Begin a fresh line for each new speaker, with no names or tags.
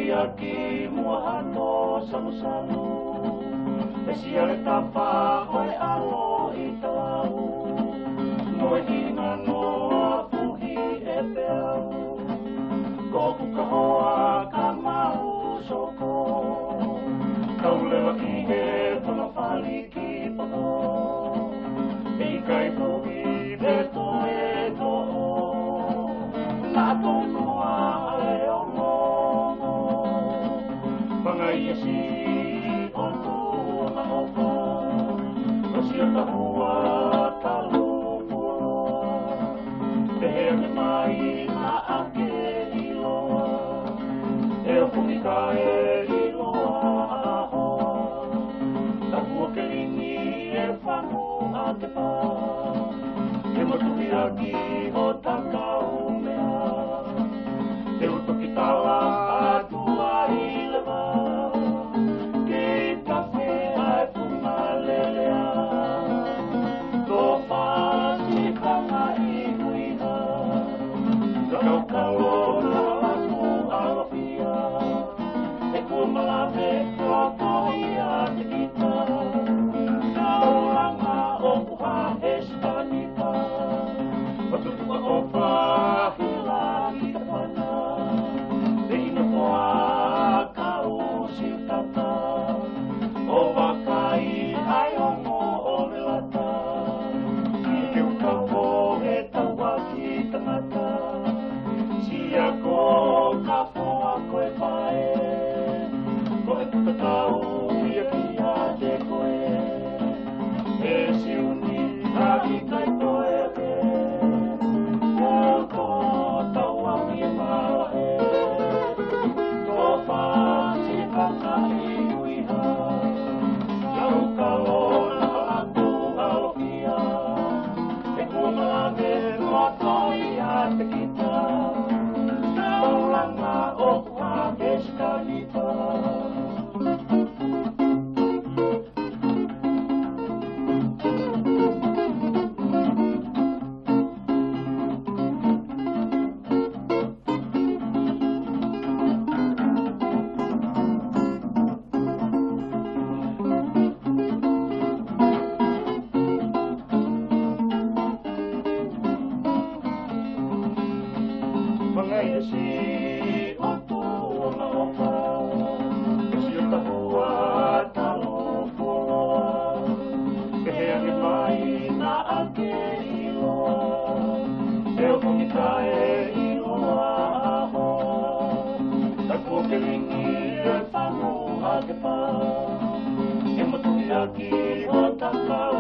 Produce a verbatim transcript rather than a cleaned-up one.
Aki mua hano salu salu e siale tapa oe alo i talau moe hina noa puhi e peau koku ka hoa ka mau soko kaulewa ki he tona whali ki poto e kai puhi e toe to na tonua e o momo Mangai si o tu na opa o si o tahua talu puloa te he me mai na ake iloa e o pumika e iloa aho takua ke lini e whanu a te pā e motuki aki o takau mea te utoki tawa a tua i lewa Aki o takau